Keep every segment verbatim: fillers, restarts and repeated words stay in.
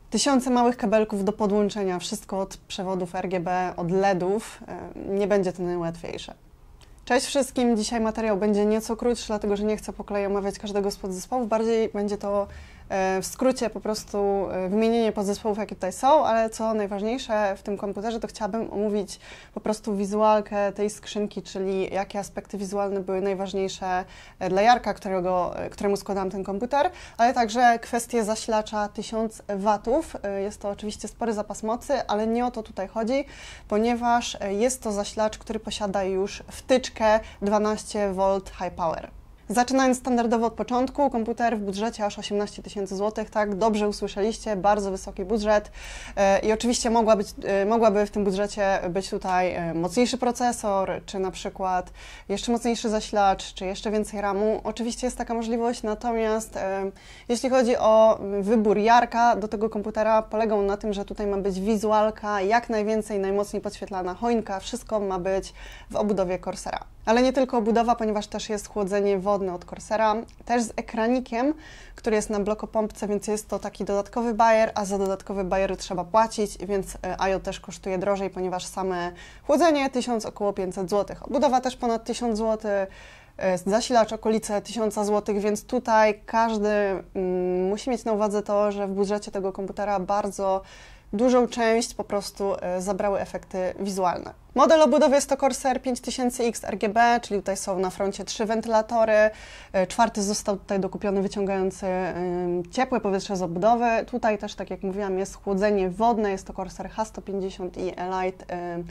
Tysiące małych kabelków do podłączenia, wszystko od przewodów R G B, od LEDów, nie będzie to najłatwiejsze. Cześć wszystkim, dzisiaj materiał będzie nieco krótszy, dlatego że nie chcę po kolei omawiać każdego z podzespołów, bardziej będzie to w skrócie po prostu wymienienie podzespołów, jakie tutaj są, ale co najważniejsze w tym komputerze, to chciałabym omówić po prostu wizualkę tej skrzynki, czyli jakie aspekty wizualne były najważniejsze dla Jarka, którego, któremu składałam ten komputer, ale także kwestie zasilacza tysiąc watów. Jest to oczywiście spory zapas mocy, ale nie o to tutaj chodzi, ponieważ jest to zasilacz, który posiada już wtyczkę dwanaście wolt high power. Zaczynając standardowo od początku, komputer w budżecie aż osiemnaście tysięcy złotych, tak, dobrze usłyszeliście, bardzo wysoki budżet i oczywiście mogła być, mogłaby w tym budżecie być tutaj mocniejszy procesor, czy na przykład jeszcze mocniejszy zasilacz, czy jeszcze więcej ramu. Oczywiście jest taka możliwość, natomiast jeśli chodzi o wybór Jarka do tego komputera, polegał na tym, że tutaj ma być wizualka jak najwięcej, najmocniej podświetlana choinka, wszystko ma być w obudowie Corsera. Ale nie tylko obudowa, ponieważ też jest chłodzenie wodne od Corsera, też z ekranikiem, który jest na blokopompce, więc jest to taki dodatkowy bajer, a za dodatkowy bajer trzeba płacić, więc I O też kosztuje drożej, ponieważ same chłodzenie tysiąc, około pięćset złotych. Obudowa też ponad tysiąc złotych, zasilacz okolice tysiąc złotych, więc tutaj każdy mm, musi mieć na uwadze to, że w budżecie tego komputera bardzo dużą część po prostu zabrały efekty wizualne. Model obudowy jest to Corsair pięć tysięcy X R G B, czyli tutaj są na froncie trzy wentylatory. Czwarty został tutaj dokupiony wyciągający ciepłe powietrze z obudowy. Tutaj też, tak jak mówiłam, jest chłodzenie wodne, jest to Corsair H sto pięćdziesiąt i Elite,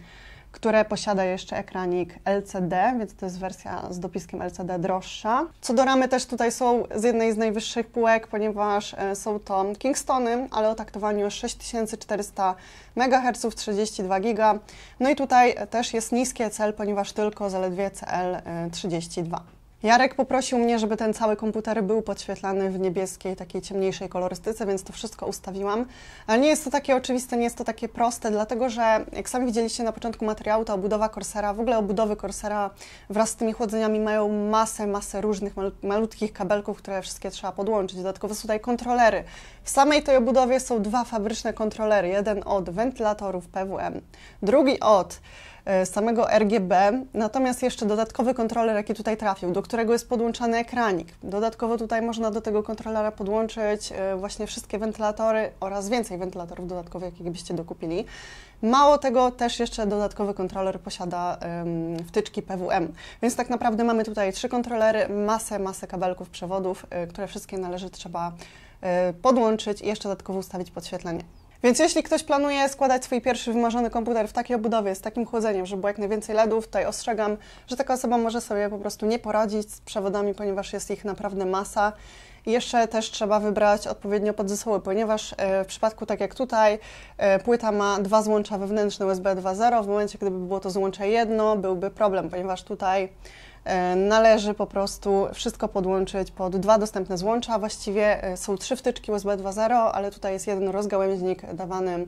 które posiada jeszcze ekranik L C D, więc to jest wersja z dopiskiem L C D droższa. Co do ramy też tutaj są z jednej z najwyższych półek, ponieważ są to Kingstony, ale o taktowaniu sześć tysięcy czterysta megaherców, trzydzieści dwa giga. No i tutaj też jest niskie C L, ponieważ tylko zaledwie C L trzydzieści dwa. Jarek poprosił mnie, żeby ten cały komputer był podświetlany w niebieskiej, takiej ciemniejszej kolorystyce, więc to wszystko ustawiłam. Ale nie jest to takie oczywiste, nie jest to takie proste, dlatego że jak sami widzieliście na początku materiału, ta obudowa Corsera, w ogóle obudowy Corsera wraz z tymi chłodzeniami mają masę, masę różnych malutkich kabelków, które wszystkie trzeba podłączyć. Dodatkowo są tutaj kontrolery. W samej tej obudowie są dwa fabryczne kontrolery, jeden od wentylatorów P W M, drugi od samego R G B, natomiast jeszcze dodatkowy kontroler, jaki tutaj trafił, do którego jest podłączany ekranik. Dodatkowo tutaj można do tego kontrolera podłączyć właśnie wszystkie wentylatory oraz więcej wentylatorów dodatkowych, jakie byście dokupili. Mało tego, też jeszcze dodatkowy kontroler posiada um, wtyczki P W M, więc tak naprawdę mamy tutaj trzy kontrolery, masę, masę kabelków, przewodów, y, które wszystkie należy trzeba y, podłączyć i jeszcze dodatkowo ustawić podświetlenie. Więc jeśli ktoś planuje składać swój pierwszy wymarzony komputer w takiej obudowie, z takim chłodzeniem, żeby było jak najwięcej LEDów, tutaj ostrzegam, że taka osoba może sobie po prostu nie poradzić z przewodami, ponieważ jest ich naprawdę masa. I jeszcze też trzeba wybrać odpowiednio podzespoły, ponieważ w przypadku, tak jak tutaj, płyta ma dwa złącza wewnętrzne U S B dwa zero. W momencie, gdyby było to złącze jedno, byłby problem, ponieważ tutaj należy po prostu wszystko podłączyć pod dwa dostępne złącza. Właściwie są trzy wtyczki U S B dwa zero, ale tutaj jest jeden rozgałęźnik dawany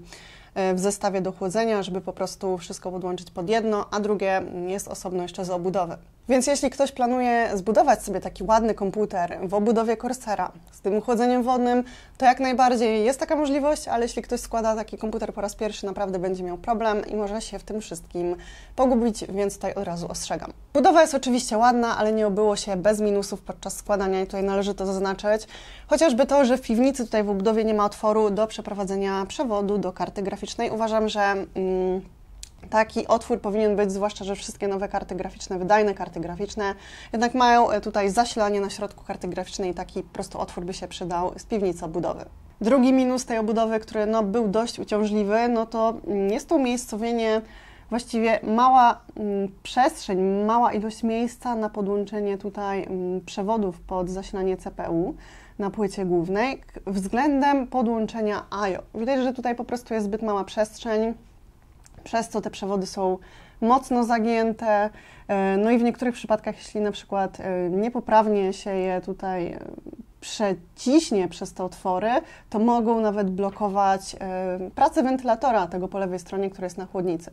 w zestawie do chłodzenia, żeby po prostu wszystko podłączyć pod jedno, a drugie jest osobno jeszcze z obudowy. Więc jeśli ktoś planuje zbudować sobie taki ładny komputer w obudowie Corsera z tym chłodzeniem wodnym, to jak najbardziej jest taka możliwość, ale jeśli ktoś składa taki komputer po raz pierwszy, naprawdę będzie miał problem i może się w tym wszystkim pogubić, więc tutaj od razu ostrzegam. Budowa jest oczywiście ładna, ale nie obyło się bez minusów podczas składania i tutaj należy to zaznaczyć. Chociażby to, że w piwnicy tutaj w obudowie nie ma otworu do przeprowadzenia przewodu do karty graficznej. Uważam, że mm, taki otwór powinien być, zwłaszcza, że wszystkie nowe karty graficzne, wydajne karty graficzne, jednak mają tutaj zasilanie na środku karty graficznej i taki po prostu otwór by się przydał z piwnicy obudowy. Drugi minus tej obudowy, który no, był dość uciążliwy, no to jest to umiejscowienie, właściwie mała mm, przestrzeń, mała ilość miejsca na podłączenie tutaj mm, przewodów pod zasilanie C P U na płycie głównej względem podłączenia I O. Widać, że tutaj po prostu jest zbyt mała przestrzeń, przez co te przewody są mocno zagięte, no i w niektórych przypadkach, jeśli na przykład niepoprawnie się je tutaj przeciśnie przez te otwory, to mogą nawet blokować pracę wentylatora tego po lewej stronie, który jest na chłodnicy.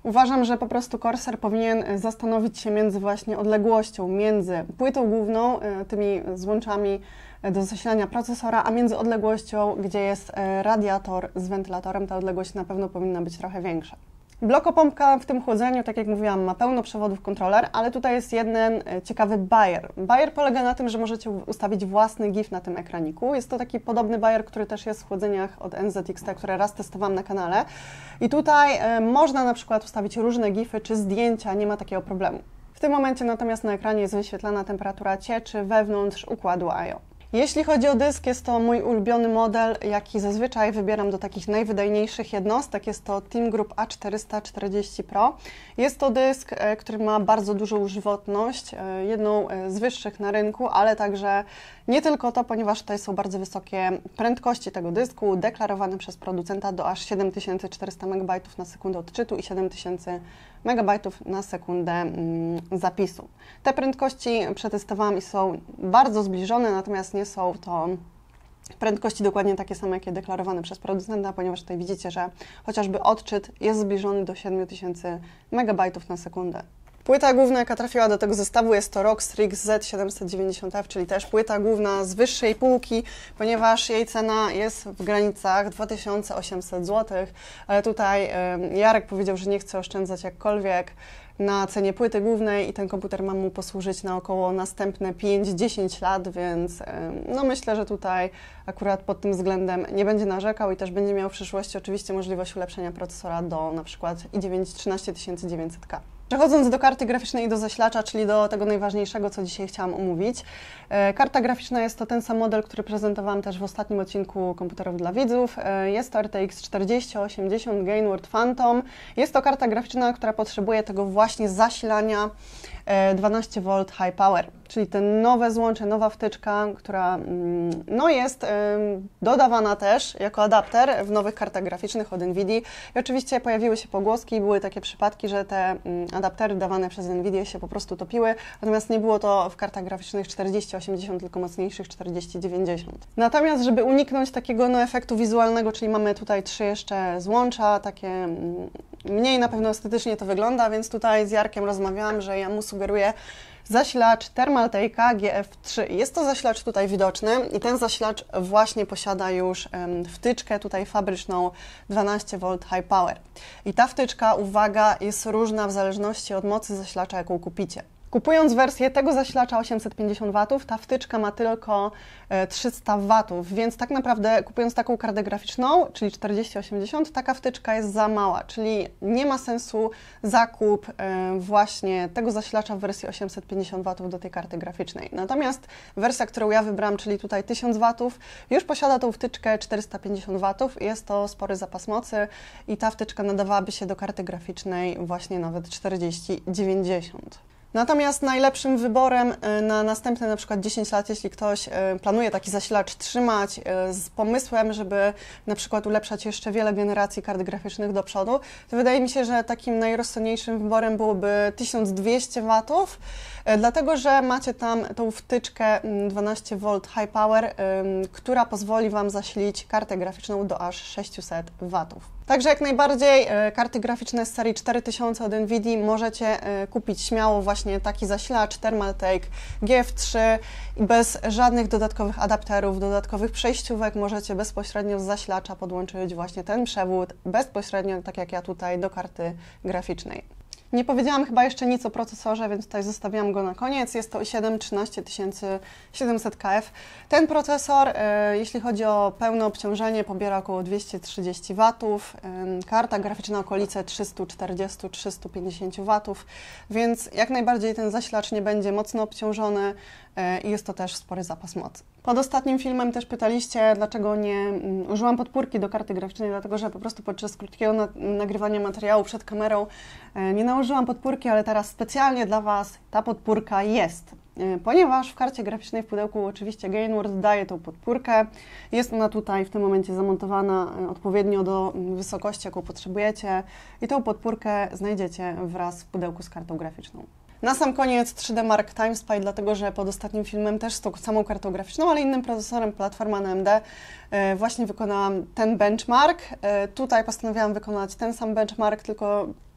Uważam, że po prostu Corsair powinien zastanowić się między właśnie odległością między płytą główną, tymi złączami do zasilania procesora, a między odległością, gdzie jest radiator z wentylatorem. Ta odległość na pewno powinna być trochę większa. Blokopompka w tym chłodzeniu, tak jak mówiłam, ma pełno przewodów kontroler, ale tutaj jest jeden ciekawy bajer. Bajer polega na tym, że możecie ustawić własny GIF na tym ekraniku. Jest to taki podobny bajer, który też jest w chłodzeniach od N Z X T, które raz testowałam na kanale. I tutaj e, można na przykład ustawić różne GIFy czy zdjęcia, nie ma takiego problemu. W tym momencie natomiast na ekranie jest wyświetlana temperatura cieczy wewnątrz układu I O. Jeśli chodzi o dysk, jest to mój ulubiony model, jaki zazwyczaj wybieram do takich najwydajniejszych jednostek. Jest to Team Group A czterysta czterdzieści Pro. Jest to dysk, który ma bardzo dużą żywotność, jedną z wyższych na rynku, ale także nie tylko to, ponieważ tutaj są bardzo wysokie prędkości tego dysku, deklarowane przez producenta do aż siedem tysięcy czterysta megabajtów na sekundę odczytu i siedem tysięcy megabajtów na sekundę mm, zapisu. Te prędkości przetestowałam i są bardzo zbliżone, natomiast nie są to prędkości dokładnie takie same, jakie deklarowane przez producenta, ponieważ tutaj widzicie, że chociażby odczyt jest zbliżony do siedem tysięcy megabajtów na sekundę. Płyta główna, jaka trafiła do tego zestawu, jest to R O G Strix Z siedemset dziewięćdziesiąt F, czyli też płyta główna z wyższej półki, ponieważ jej cena jest w granicach dwa tysiące osiemset złotych, ale tutaj Jarek powiedział, że nie chce oszczędzać jakkolwiek na cenie płyty głównej i ten komputer ma mu posłużyć na około następne pięć do dziesięciu lat, więc no myślę, że tutaj akurat pod tym względem nie będzie narzekał i też będzie miał w przyszłości oczywiście możliwość ulepszenia procesora do na przykład i dziewięć trzynaście tysięcy dziewięćset K. Przechodząc do karty graficznej i do zasilacza, czyli do tego najważniejszego, co dzisiaj chciałam omówić. Karta graficzna jest to ten sam model, który prezentowałam też w ostatnim odcinku komputerów dla widzów. Jest to R T X czterdzieści osiemdziesiąt Gainward Phantom. Jest to karta graficzna, która potrzebuje tego właśnie zasilania dwanaście wolt High Power, czyli te nowe złącze, nowa wtyczka, która no, jest dodawana też jako adapter w nowych kartach graficznych od NVIDIA. I oczywiście pojawiły się pogłoski, były takie przypadki, że te adaptery dawane przez NVIDIA się po prostu topiły, natomiast nie było to w kartach graficznych czterdzieści osiemdziesiąt, tylko mocniejszych czterdzieści dziewięćdziesiąt. Natomiast, żeby uniknąć takiego no, efektu wizualnego, czyli mamy tutaj trzy jeszcze złącza, takie mniej na pewno estetycznie to wygląda, więc tutaj z Jarkiem rozmawiałam, że ja mu sugeruję zasilacz Thermaltake G F trzy. Jest to zasilacz tutaj widoczny i ten zasilacz właśnie posiada już um, wtyczkę tutaj fabryczną dwanaście wolt High Power. I ta wtyczka, uwaga, jest różna w zależności od mocy zasilacza, jaką kupicie. Kupując wersję tego zasilacza osiemset pięćdziesiąt watów, ta wtyczka ma tylko trzysta watów, więc tak naprawdę kupując taką kartę graficzną, czyli czterdzieści osiemdziesiąt, taka wtyczka jest za mała, czyli nie ma sensu zakup właśnie tego zasilacza w wersji osiemset pięćdziesiąt watów do tej karty graficznej. Natomiast wersja, którą ja wybrałam, czyli tutaj tysiąc watów, już posiada tą wtyczkę czterysta pięćdziesiąt watów, jest to spory zapas mocy i ta wtyczka nadawałaby się do karty graficznej właśnie nawet czterdzieści dziewięćdziesiąt. Natomiast najlepszym wyborem na następne na przykład dziesięć lat, jeśli ktoś planuje taki zasilacz trzymać z pomysłem, żeby na przykład ulepszać jeszcze wiele generacji kart graficznych do przodu, to wydaje mi się, że takim najrozsądniejszym wyborem byłoby tysiąc dwieście watów, dlatego że macie tam tą wtyczkę dwanaście wolt High Power, która pozwoli Wam zasilić kartę graficzną do aż sześćset watów. Także jak najbardziej karty graficzne z serii cztery tysiące od NVIDIA możecie kupić śmiało właśnie taki zasilacz Thermaltake G F trzy i bez żadnych dodatkowych adapterów, dodatkowych przejściówek możecie bezpośrednio z zasilacza podłączyć właśnie ten przewód bezpośrednio, tak jak ja tutaj, do karty graficznej. Nie powiedziałam chyba jeszcze nic o procesorze, więc tutaj zostawiam go na koniec. Jest to i siedem trzynaście tysięcy siedemset K F. Ten procesor, e, jeśli chodzi o pełne obciążenie, pobiera około dwieście trzydzieści watów. E, karta graficzna okolice trzysta czterdzieści do trzystu pięćdziesięciu watów, więc jak najbardziej ten zasilacz nie będzie mocno obciążony e, i jest to też spory zapas mocy. Pod ostatnim filmem też pytaliście, dlaczego nie um, użyłam podpórki do karty graficznej, dlatego że po prostu podczas krótkiego na, nagrywania materiału przed kamerą e, nie nałożyłam podpórki, ale teraz specjalnie dla Was ta podpórka jest. E, ponieważ w karcie graficznej w pudełku oczywiście Gainward daje tą podpórkę. Jest ona tutaj w tym momencie zamontowana e, odpowiednio do wysokości, jaką potrzebujecie i tą podpórkę znajdziecie wraz w pudełku z kartą graficzną. Na sam koniec trzy D Mark Time Spy, dlatego że pod ostatnim filmem też z tą samą kartą graficzną, ale innym procesorem, platforma A M D, e, właśnie wykonałam ten benchmark. E, tutaj postanowiłam wykonać ten sam benchmark, tylko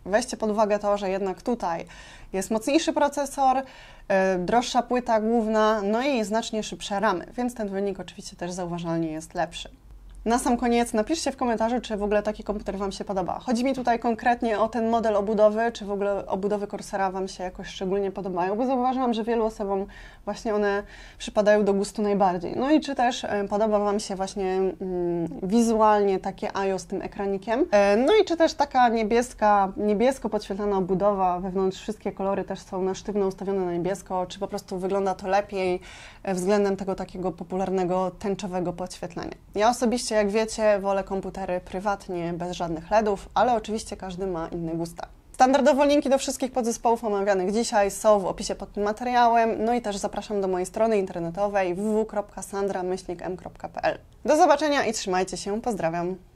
Weźcie pod uwagę to, że jednak tutaj jest mocniejszy procesor, yy, droższa płyta główna, no i znacznie szybsze ramy, więc ten wynik oczywiście też zauważalnie jest lepszy. Na sam koniec napiszcie w komentarzu, czy w ogóle taki komputer Wam się podoba. Chodzi mi tutaj konkretnie o ten model obudowy, czy w ogóle obudowy Corsara Wam się jakoś szczególnie podobają, bo zauważyłam, że wielu osobom właśnie one przypadają do gustu najbardziej. No i czy też e, podoba Wam się właśnie mm, wizualnie takie I O z tym ekranikiem. E, no i czy też taka niebieska, niebiesko podświetlana obudowa, wewnątrz wszystkie kolory też są na sztywno ustawione na niebiesko, czy po prostu wygląda to lepiej e, względem tego takiego popularnego tęczowego podświetlenia. Ja osobiście, jak wiecie, wolę komputery prywatnie, bez żadnych LEDów, ale oczywiście każdy ma inne gusta. Standardowo linki do wszystkich podzespołów omawianych dzisiaj są w opisie pod tym materiałem, no i też zapraszam do mojej strony internetowej w w w kropka sandra myślnik m kropka p l. Do zobaczenia i trzymajcie się, pozdrawiam!